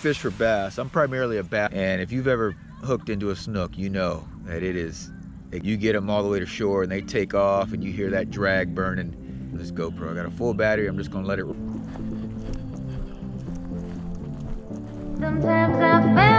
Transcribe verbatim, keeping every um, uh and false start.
fish for bass. I'm primarily a bass, and if you've ever hooked into a snook, you know that it is, you get them all the way to shore and they take off and you hear that drag burning. This GoPro, I got a full battery, I'm just gonna let it. Sometimes I